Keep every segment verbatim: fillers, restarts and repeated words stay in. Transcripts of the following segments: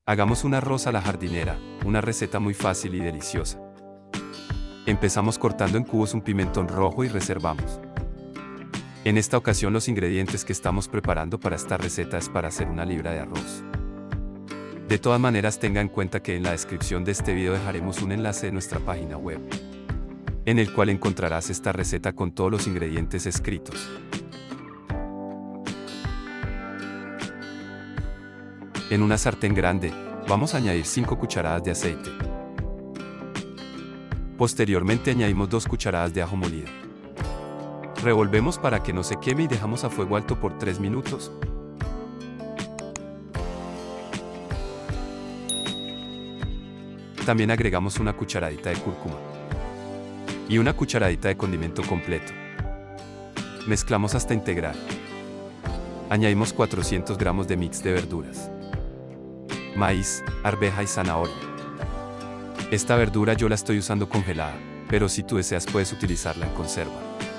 Hagamos un arroz a la jardinera, una receta muy fácil y deliciosa. Empezamos cortando en cubos un pimentón rojo y reservamos. En esta ocasión los ingredientes que estamos preparando para esta receta es para hacer una libra de arroz. De todas maneras tenga en cuenta que en la descripción de este video dejaremos un enlace de nuestra página web, en el cual encontrarás esta receta con todos los ingredientes escritos. En una sartén grande, vamos a añadir cinco cucharadas de aceite. Posteriormente añadimos dos cucharadas de ajo molido. Revolvemos para que no se queme y dejamos a fuego alto por tres minutos. También agregamos una cucharadita de cúrcuma y una cucharadita de condimento completo. Mezclamos hasta integrar. Añadimos cuatrocientos gramos de mix de verduras: maíz, arveja y zanahoria. Esta verdura yo la estoy usando congelada, pero si tú deseas puedes utilizarla en conserva.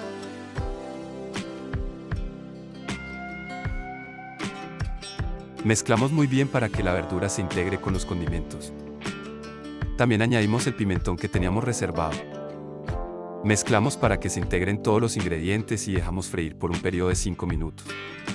Mezclamos muy bien para que la verdura se integre con los condimentos. También añadimos el pimentón que teníamos reservado. Mezclamos para que se integren todos los ingredientes y dejamos freír por un periodo de cinco minutos.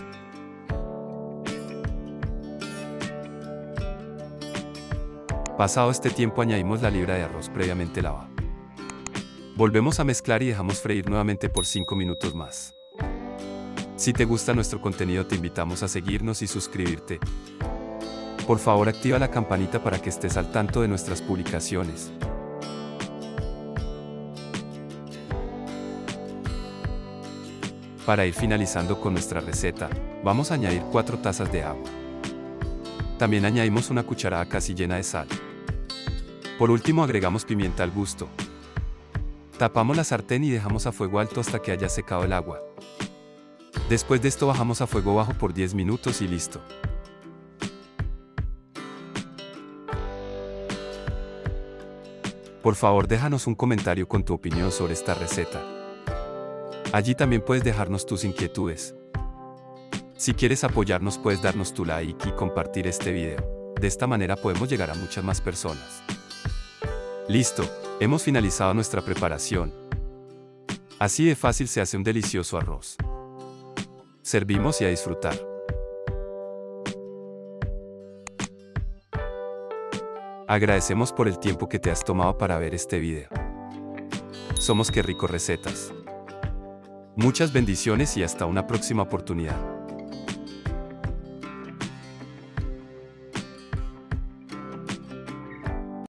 Pasado este tiempo añadimos la libra de arroz previamente lavada. Volvemos a mezclar y dejamos freír nuevamente por cinco minutos más. Si te gusta nuestro contenido te invitamos a seguirnos y suscribirte. Por favor activa la campanita para que estés al tanto de nuestras publicaciones. Para ir finalizando con nuestra receta, vamos a añadir cuatro tazas de agua. También añadimos una cucharada casi llena de sal. Por último agregamos pimienta al gusto. Tapamos la sartén y dejamos a fuego alto hasta que haya secado el agua. Después de esto bajamos a fuego bajo por diez minutos y listo. Por favor déjanos un comentario con tu opinión sobre esta receta. Allí también puedes dejarnos tus inquietudes. Si quieres apoyarnos puedes darnos tu like y compartir este video. De esta manera podemos llegar a muchas más personas. Listo, hemos finalizado nuestra preparación. Así de fácil se hace un delicioso arroz. Servimos y a disfrutar. Agradecemos por el tiempo que te has tomado para ver este video. Somos Qué Rico Recetas. Muchas bendiciones y hasta una próxima oportunidad.